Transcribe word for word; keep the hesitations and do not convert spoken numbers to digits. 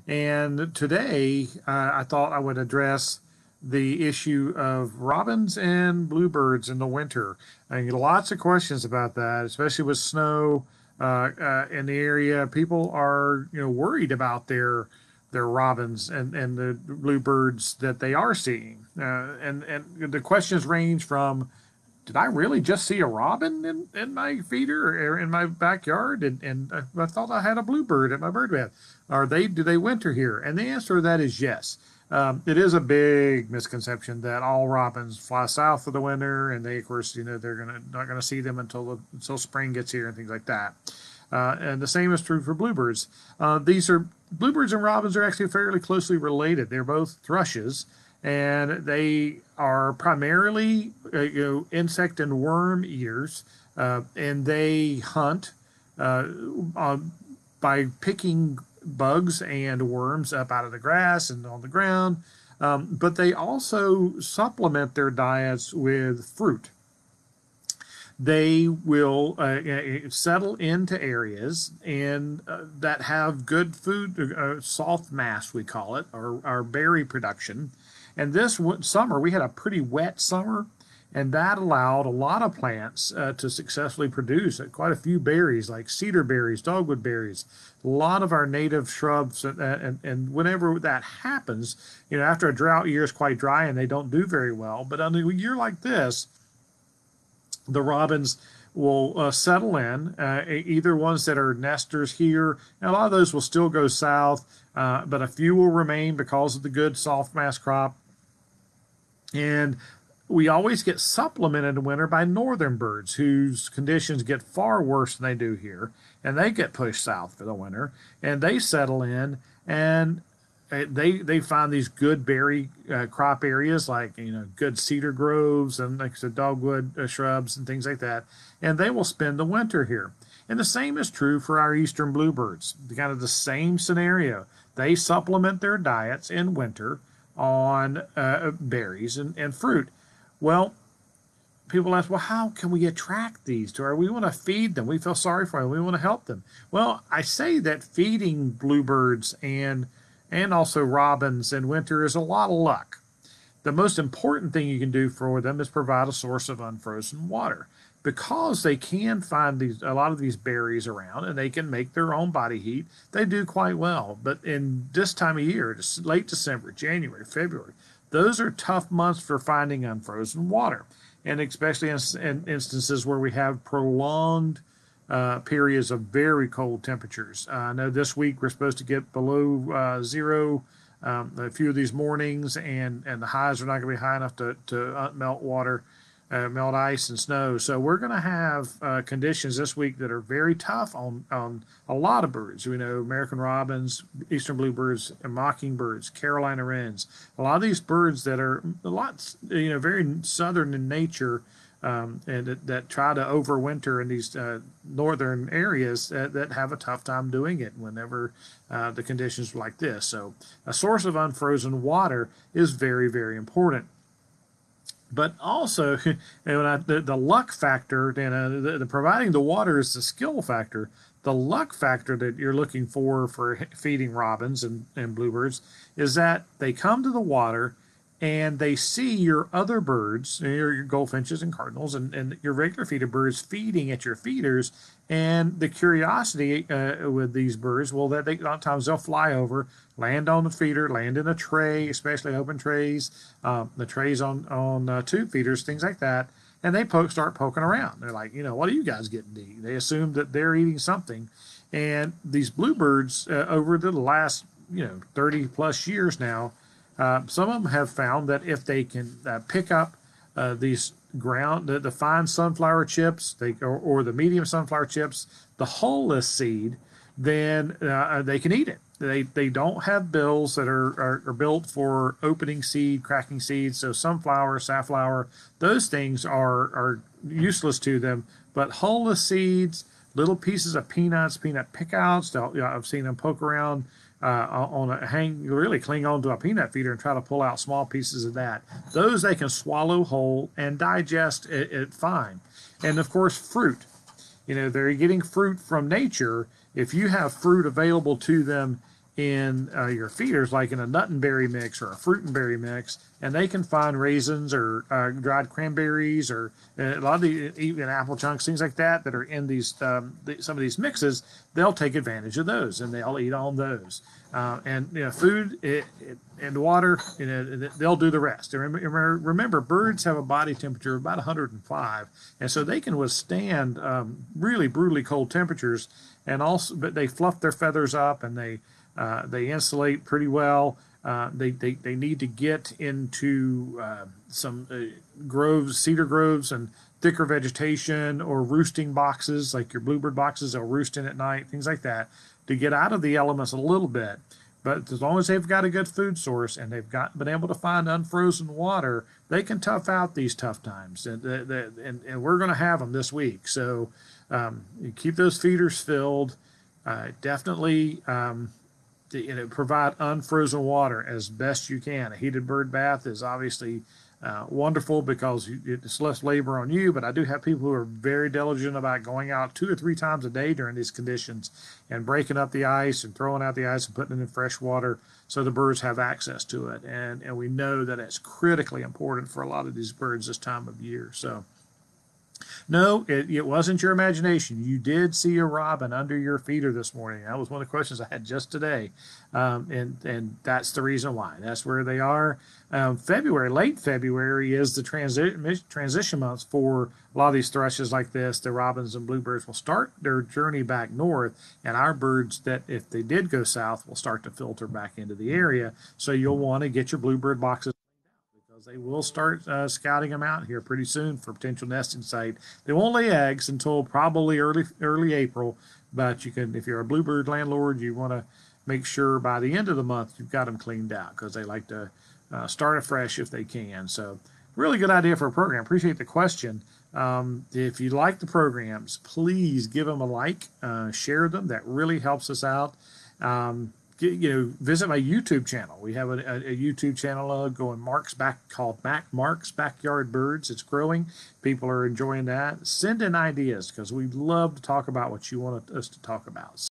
And today uh, I thought I would address the issue of robins and bluebirds in the winter. I get lots of questions about that, especially with snow uh, uh, in the area. People are, you know, worried about their their robins and, and the bluebirds that they are seeing. Uh, and, and the questions range from, did I really just see a robin in, in my feeder or in my backyard? And, and I thought I had a bluebird at my bird bath. Are they, do they winter here? And the answer to that is yes. Um, it is a big misconception that all robins fly south for the winter, and they, of course, you know, they're gonna not gonna see them until the, until spring gets here and things like that. Uh, and the same is true for bluebirds. Uh, these are bluebirds and robins are actually fairly closely related. They're both thrushes, and they are primarily uh, you know, insect and worm eaters, uh, and they hunt uh, uh, by picking bugs and worms up out of the grass and on the ground. Um, but they also supplement their diets with fruit. They will uh, settle into areas and uh, that have good food, uh, soft mass we call it, or, or berry production. And this summer we had a pretty wet summer, and that allowed a lot of plants uh, to successfully produce quite a few berries, like cedar berries, dogwood berries, a lot of our native shrubs. And, and, and whenever that happens, you know, after a drought year is quite dry and they don't do very well. But on a year like this, the robins will uh, settle in, uh, either ones that are nesters here, and a lot of those will still go south, uh, but a few will remain because of the good soft mass crop. And we always get supplemented in winter by northern birds whose conditions get far worse than they do here, and they get pushed south for the winter, and they settle in, and they they find these good berry uh, crop areas, like, you know, good cedar groves and, like I said, dogwood uh, shrubs and things like that, and they will spend the winter here. And the same is true for our eastern bluebirds. Kind of the same scenario. They supplement their diets in winter on uh, berries and, and fruit. Well, people ask, well, how can we attract these to our, we want to feed them. We feel sorry for them. We want to help them. Well, I say that feeding bluebirds and and also robins in winter is a lot of luck. The most important thing you can do for them is provide a source of unfrozen water, because they can find these a lot of these berries around and they can make their own body heat. They do quite well. But in this time of year, late December, January, February, those are tough months for finding unfrozen water, and especially in, in instances where we have prolonged Uh, periods of very cold temperatures. Uh, I know this week we're supposed to get below uh, zero um, a few of these mornings, and, and the highs are not going to be high enough to, to melt water, uh, melt ice and snow. So we're going to have uh, conditions this week that are very tough on, on a lot of birds. We know American robins, eastern bluebirds, and mockingbirds, Carolina wrens. A lot of these birds that are a lot, you know, very southern in nature, Um, and that, that try to overwinter in these uh, northern areas uh, that have a tough time doing it whenever uh, the conditions are like this. So a source of unfrozen water is very, very important. But also, you know, I, the, the luck factor, you know, the, the providing the water is the skill factor. The luck factor that you're looking for for feeding robins and, and bluebirds is that they come to the water and they see your other birds, your, your goldfinches and cardinals, and, and your regular feeder birds feeding at your feeders. And the curiosity uh, with these birds, well, that they, a lot of times they'll fly over, land on the feeder, land in a tray, especially open trays, um, the trays on, on uh, tube feeders, things like that. And they poke, start poking around. They're like, you know, what are you guys getting to eat? They assume that they're eating something. And these bluebirds, uh, over the last, you know, thirty plus years now, Uh, some of them have found that if they can uh, pick up uh, these ground, the, the fine sunflower chips, they, or, or the medium sunflower chips, the hull-less seed, then uh, they can eat it. They they don't have bills that are, are, are built for opening seed, cracking seeds. So sunflower, safflower, those things are, are useless to them. But hull-less seeds, little pieces of peanuts, peanut pickouts, you know, I've seen them poke around Uh, on a hang, really cling on to a peanut feeder and try to pull out small pieces of that. Those they can swallow whole and digest it, it fine. And of course, fruit. You know, they're getting fruit from nature. If you have fruit available to them in uh, your feeders, like in a nut and berry mix or a fruit and berry mix, and they can find raisins or uh, dried cranberries or uh, a lot of the even apple chunks, things like that, that are in these um, the, some of these mixes. They'll take advantage of those and they'll eat on those. Uh, and you know, food it, it, and water, you know, they'll do the rest. And remember, remember, birds have a body temperature of about one hundred five, and so they can withstand um, really brutally cold temperatures. And also, but they fluff their feathers up and they uh, they insulate pretty well. Uh, they, they they need to get into uh, some uh, groves, cedar groves, and thicker vegetation, or roosting boxes like your bluebird boxes. They'll roost in at night, things like that, to get out of the elements a little bit. But as long as they've got a good food source and they've got been able to find unfrozen water, they can tough out these tough times. And and, and we're going to have them this week. So um, you keep those feeders filled. Uh, definitely um, you know, provide unfrozen water as best you can. A heated bird bath is obviously uh, wonderful because it's less labor on you, but I do have people who are very diligent about going out two or three times a day during these conditions and breaking up the ice and throwing out the ice and putting it in fresh water so the birds have access to it. And, and we know that it's critically important for a lot of these birds this time of year. So no, it, it wasn't your imagination. You did see a robin under your feeder this morning. That was one of the questions I had just today. Um, and, and that's the reason why. That's where they are. Um, February, late February is the transi transition months for a lot of these thrushes like this. The robins and bluebirds will start their journey back north, and our birds that, if they did go south, will start to filter back into the area. So you'll want to get your bluebird boxes. They will start uh, scouting them out here pretty soon for potential nesting site. They won't lay eggs until probably early early April, but you can, if you're a bluebird landlord, you want to make sure by the end of the month you've got them cleaned out because they like to uh, start afresh if they can. So really good idea for a program. Appreciate the question. Um, if you like the programs, please give them a like, uh, share them. That really helps us out. Um, You know, visit my YouTube channel. We have a, a, a YouTube channel uh, going Mark's back called Mac Mark's Backyard Birds. It's growing. People are enjoying that. Send in ideas because we'd love to talk about what you want us to talk about.